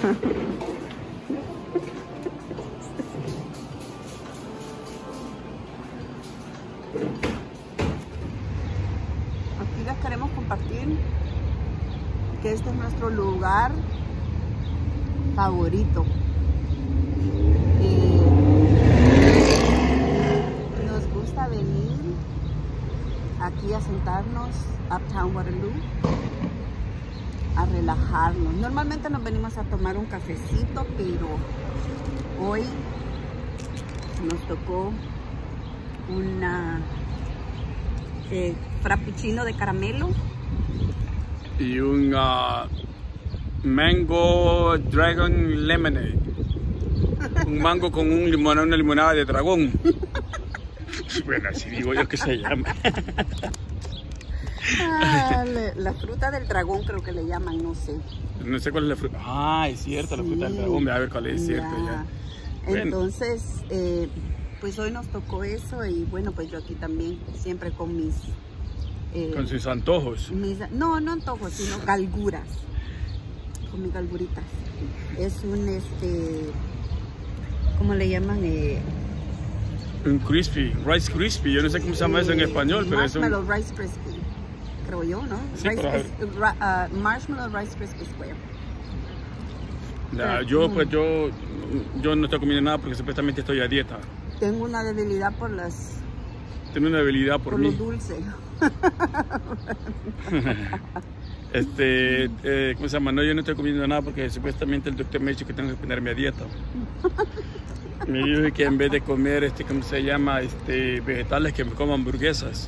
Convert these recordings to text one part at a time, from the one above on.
Aquí les queremos compartir que este es nuestro lugar favorito. Nos gusta venir aquí a sentarnos, Uptown Waterloo, a relajarnos. Normalmente nos venimos a tomar un cafecito, pero hoy nos tocó una frappuccino de caramelo y un mango dragon lemonade, un mango con una limonada de dragón. Bueno, así digo yo que se llama. La fruta del dragón creo que le llaman, no sé. No sé cuál es la fruta. Ah, es cierto, la fruta del dragón. A ver cuál es, cierto ya. Bueno. Entonces, pues hoy nos tocó eso y bueno, pues yo aquí también, siempre con mis... con sus antojos. No antojos, sino galguras. Con mis galguritas. Es un, ¿cómo le llaman? Un crispy, rice crispy. Yo no sé cómo se llama eso en español, pero es un... Marshmallow rice crispy, creo yo, ¿no? Sí, Marshmallow rice crispy square. Yo no estoy comiendo nada porque supuestamente estoy a dieta. Tengo una debilidad por las... Tengo una debilidad por mí. lo dulce. ¿Cómo se llama? No, yo no estoy comiendo nada porque supuestamente el doctor me ha dicho que tengo que ponerme a dieta. Me dijo que en vez de comer, ¿cómo se llama? Vegetales, que me coma hamburguesas.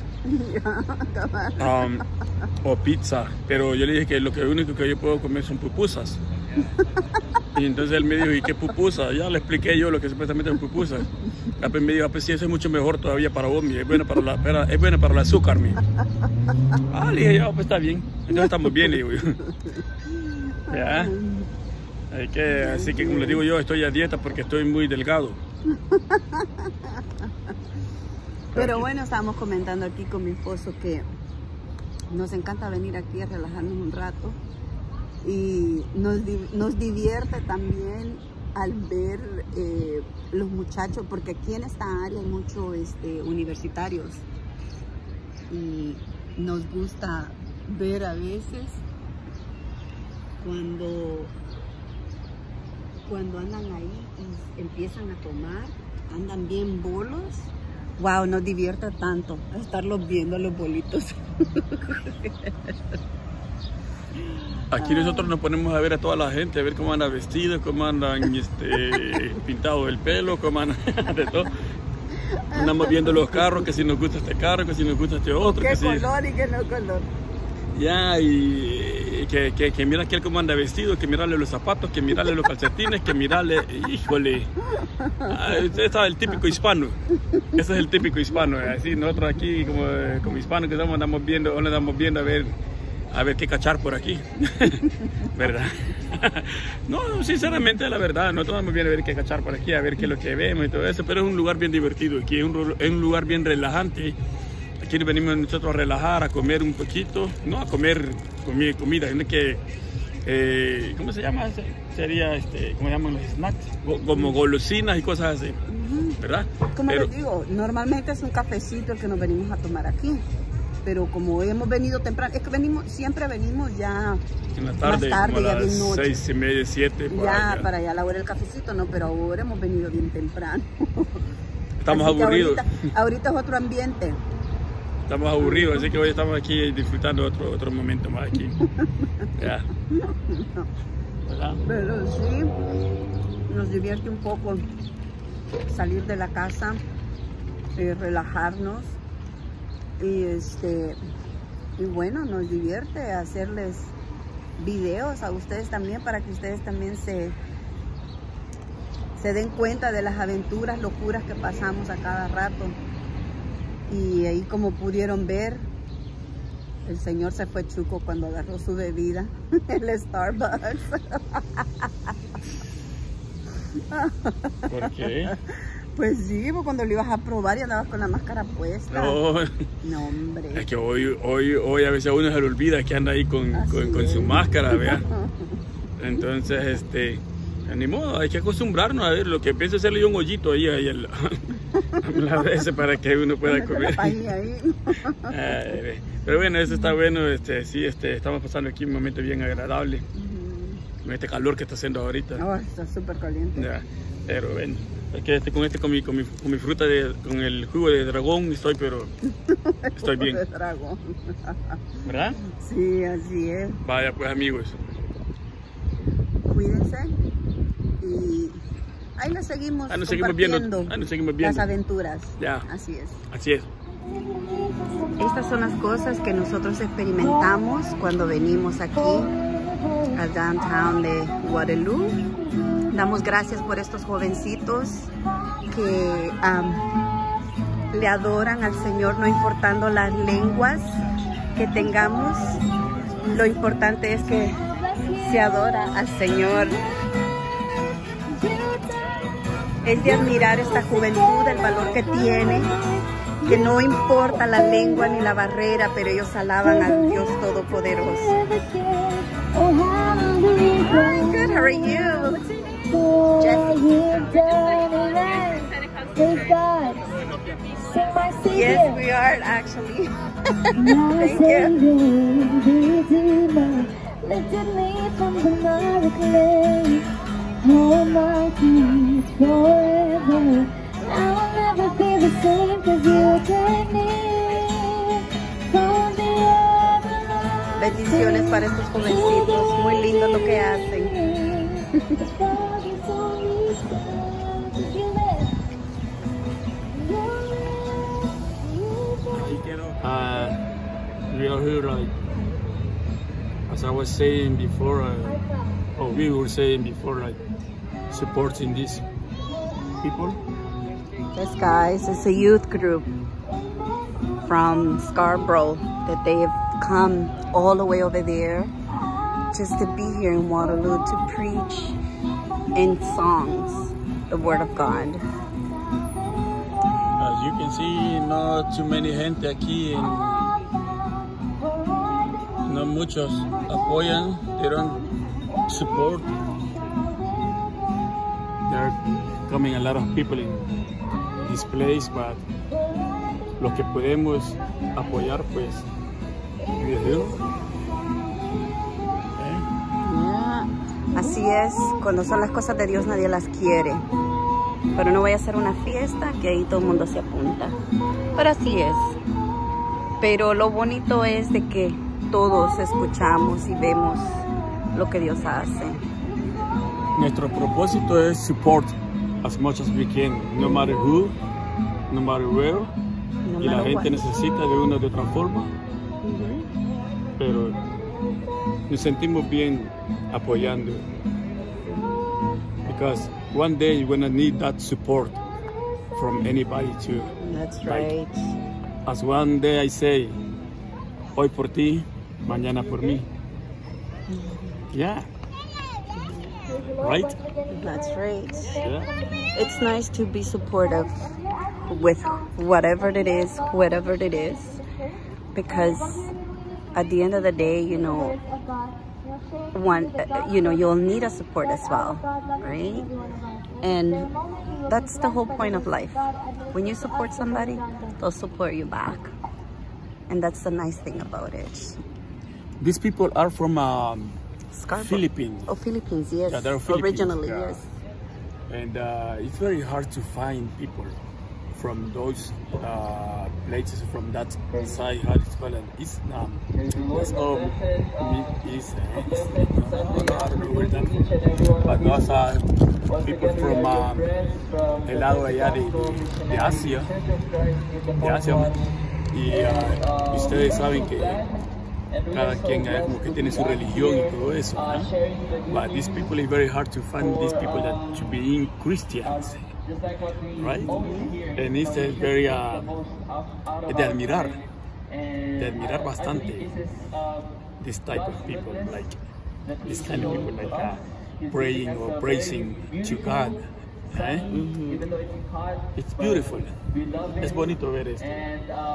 O pizza. Pero yo le dije que lo único que yo puedo comer son pupusas. Y entonces él me dijo, ¿y qué pupusa? Ya le expliqué yo lo que supuestamente es pupusa. Después me dijo, pues sí, eso es mucho mejor todavía para vos, es bueno para el azúcar, mi. Le dije, ya, pues está bien. Entonces estamos bien, le digo yo. ¿Ya? Así que como les digo yo, estoy a dieta porque estoy muy delgado. Pero bueno, estábamos comentando aquí con mi esposo que nos encanta venir aquí a relajarnos un rato. Y nos divierte también al ver los muchachos, porque aquí en esta área hay muchos universitarios y nos gusta ver a veces cuando andan ahí y empiezan a tomar, andan bien bolos. Wow, nos divierte tanto estarlos viendo a los bolitos. Aquí nosotros nos ponemos a ver a toda la gente, a ver cómo andan vestidos, cómo andan pintados el pelo, cómo andan de todo. Andamos viendo los carros, que si nos gusta este carro, que si nos gusta este otro. ¿Qué color y qué no color? Ya, y que mira aquel cómo anda vestido, que mirarle los zapatos, que mirarle los calcetines, que mirarle, híjole. Usted está el típico hispano. Ese es el típico hispano. Así nosotros aquí como hispanos que andamos viendo a ver qué cachar por aquí. ¿Verdad? No, sinceramente, la verdad, nosotros vamos bien a ver qué cachar por aquí, a ver qué es lo que vemos y todo eso, pero es un lugar bien divertido, aquí es un lugar bien relajante. Aquí venimos nosotros a relajar, a comer un poquito, no a comer comida, sino que, ¿cómo se llama? Sería, ¿cómo llaman los snacks? Como golosinas y cosas así, ¿verdad? Como les digo, normalmente es un cafecito el que nos venimos a tomar aquí. Pero como hemos venido temprano, es que siempre venimos ya en la tarde, más tarde, como ya a bien noche. 6:30, 7. Ya para allá la hora del cafecito, no, pero ahora hemos venido bien temprano. Estamos aburridos. Ahorita es otro ambiente. Estamos aburridos, así que hoy estamos aquí disfrutando otro momento más aquí. Ya. ¿Verdad? Pero sí, nos divierte un poco salir de la casa, relajarnos. Y bueno, nos divierte hacerles videos a ustedes también, para que ustedes también se den cuenta de las aventuras, locuras que pasamos a cada rato. Y ahí, como pudieron ver, el señor se fue chuco cuando agarró su bebida, el Starbucks. ¿Por qué? Pues sí, pues cuando lo ibas a probar y andabas con la máscara puesta. No, hombre. Es que hoy a veces a uno se le olvida que anda ahí con su máscara, ¿vea? Entonces, ni modo, hay que acostumbrarnos a ver. Lo que pienso es hacerle un hoyito ahí a la vez para que uno pueda comer. Pero bueno, eso está bueno. Sí, estamos pasando aquí un momento bien agradable. Con este calor que está haciendo ahorita. Oh, está súper caliente. Ya, pero bueno, es que con mi fruta, con el jugo de dragón, estoy bien. De dragón. ¿Verdad? Sí, así es. Vaya pues, amigos. Cuídense y ahí nos seguimos viendo. Las aventuras. Ya. Así es. Así es. Estas son las cosas que nosotros experimentamos cuando venimos aquí al downtown de Waterloo. Damos gracias por estos jovencitos que le adoran al Señor, no importando las lenguas que tengamos. Lo importante es que se adora al Señor. Es de admirar esta juventud, el valor que tiene, que no importa la lengua ni la barrera, pero ellos alaban al Dios Todopoderoso. Good, how are you? Yes, we are actually. Thank you. Lifted me from the mud clay, hold my peace forever. I will never be the same, 'cause you take me from the other. Bendiciones para estos jovencitos, muy lindo lo que hacen. We are here, like, as I was saying before, or we were saying before, like, supporting these people. Yes, guys, it's a youth group from Scarborough that they have come all the way over there just to be here in Waterloo to preach in songs the Word of God. As you can see, not too many gente aquí, no muchos apoyan, they don't support. There are coming a lot of people in this place, but lo que podemos apoyar, pues, Así es, cuando son las cosas de Dios nadie las quiere. Pero no voy a hacer una fiesta que ahí todo el mundo se apunta. Pero así es. Pero lo bonito es de que todos escuchamos y vemos lo que Dios hace. Nuestro propósito es support as much as we can, no matter who, no matter where. Y la gente necesita de una de otra forma. Pero nos sentimos bien apoyando. Because one day you're gonna need that support from anybody too. That's right. As one day I say, hoy por ti, mañana por mí. Yeah. Right? That's right. Yeah. It's nice to be supportive with whatever it is, whatever it is, because at the end of the day, you know, you'll need a support as well, right? And that's the whole point of life. When you support somebody, they'll support you back. And that's the nice thing about it. These people are from Philippines. Oh, Philippines, yes. Yeah, they're Philippines. Originally, yes. And it's very hard to find people from those places, from that side, how it's called, Islam. Let's go, but those are people from el lado allá de Asia, y ustedes saben que cada quien como que tiene su religión y todo eso, ¿no? But these people, it's very hard to find these people that should be Christians. Right? And it's very de admirar bastante this type of people, like this kind of people, like praying or praising to God. Eh? It's beautiful. Es bonito ver esto.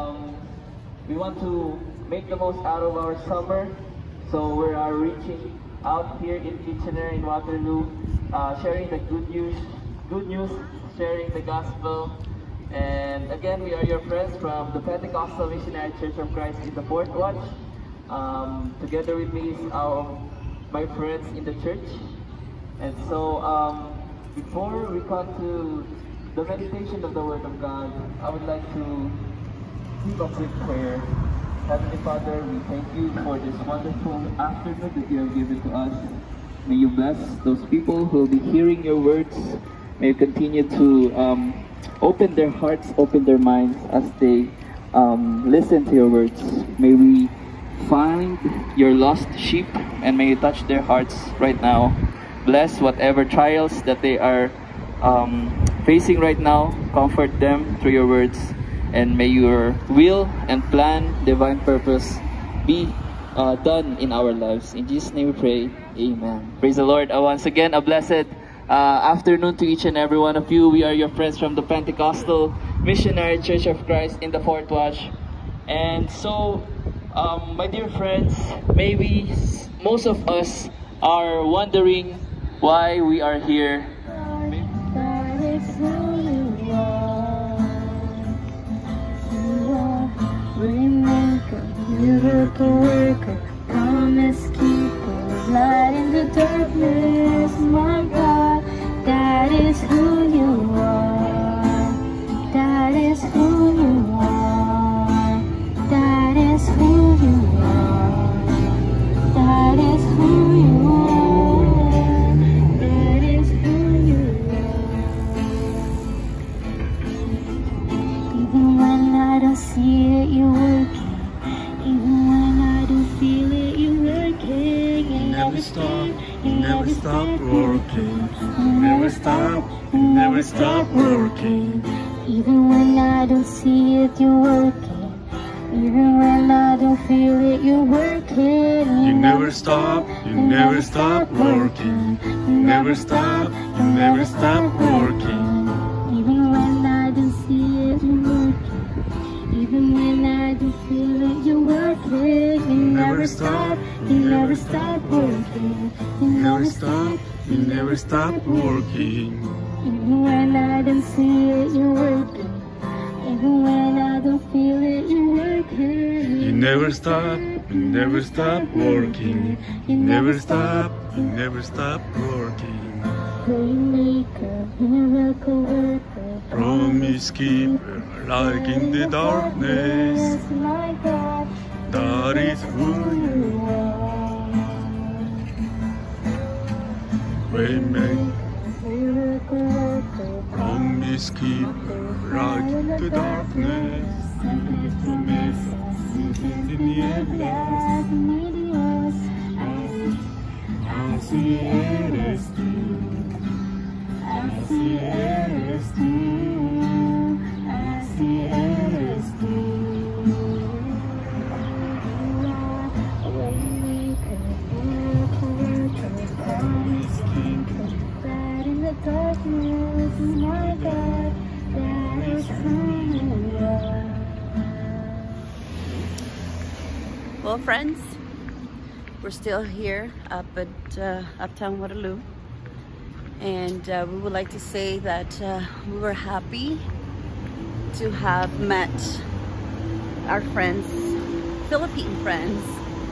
We want to make the most out of our summer, so we are reaching out here in Kitchener, in Waterloo, sharing the good news, sharing the gospel. And again, we are your friends from the Pentecostal Missionary Church of Christ in the Fourth Watch. Together with me is my friends in the church. And so, before we come to the meditation of the Word of God, I would like to keep a quick prayer. Heavenly Father, we thank you for this wonderful afternoon that you have given to us. May you bless those people who will be hearing your words. May you continue to open their hearts, open their minds as they listen to your words. May we find your lost sheep, and may you touch their hearts right now. Bless whatever trials that they are facing right now. Comfort them through your words. And may your will and plan, divine purpose be done in our lives. In Jesus' name we pray. Amen. Praise the Lord. Once again, a blessed afternoon to each and every one of you. We are your friends from the Pentecostal Missionary Church of Christ in the Fourth Watch. And so, my dear friends, maybe most of us are wondering why we are here. That is who you are. Waymaker, miracle worker, promise keeper, light in the darkness, my God. That is who you are. That is who you are. That is who you are. That is who you are. That is who you are. Even when I don't see it, you're working. Even when I don't feel it, you're working. You never stop, you never stop working. You never stop, you never stop working. Even when I don't see it, you're working. Even when I don't feel it, you're working. You never stop, you never stop working. You never stop, you never stop working. Even when I don't see it, you're working. Even when I don't feel it, you're working. You never stop, you never stop working. You never stop, you never stop working. even when I don't see it, you're working. Even when I don't feel it, you're working. You never stop, you never stop working. You never stop, you never stop working. Waymaker, miracle worker, Promise keeper, light in the darkness. my God, That is who you are. Waymaker, Miracle worker, promise keeper, light in the darkness. Tus promesas, luces tinieblas. mi Dios, Así eres tú, así eres tú, así eres tú. Waymaker, miracle worker, promise keeper, light in the darkness, my God, that is who you are. Well, friends, we're still here up at Uptown Waterloo, and we would like to say that we were happy to have met our friends, Philippine friends,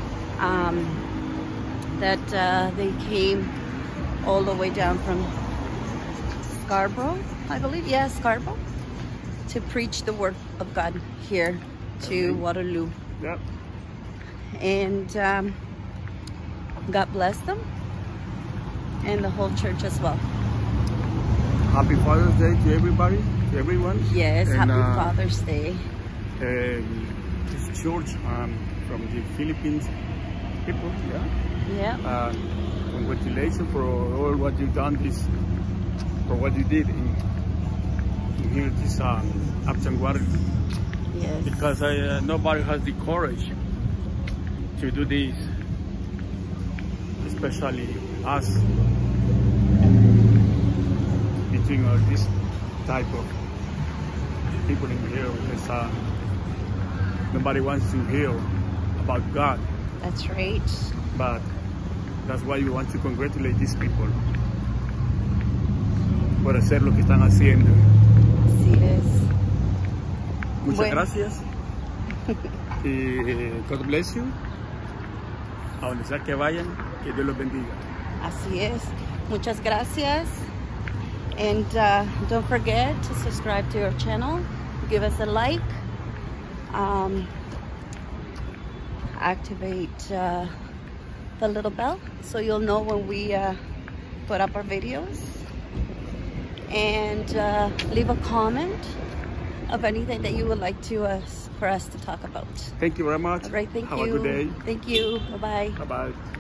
that they came all the way down from Scarborough, I believe, yeah, Scarborough, to preach the word of God here to Waterloo. Yep. And God bless them and the whole church as well. Happy Father's Day to everybody, to everyone. Yes, And, happy Father's Day. This church from the Philippines people, yeah. Yeah. Congratulations for all what you've done, for what you did in here this Uptown Waterloo. Yes. Because nobody has the courage to do this, especially us, between this type of people in here, because nobody wants to hear about God. That's right. But That's why we want to congratulate these people por hacer lo que están haciendo. Así es. Muchas gracias. Y God bless you. A donde sea que vayan, que Dios los bendiga. Así es. Muchas gracias. And don't forget to subscribe to our channel. Give us a like. Activate the little bell so you'll know when we put up our videos. And leave a comment of anything that you would like to for us to talk about. Thank you very much. All right, thank you. Have a good day. Thank you. Bye-bye. Bye-bye.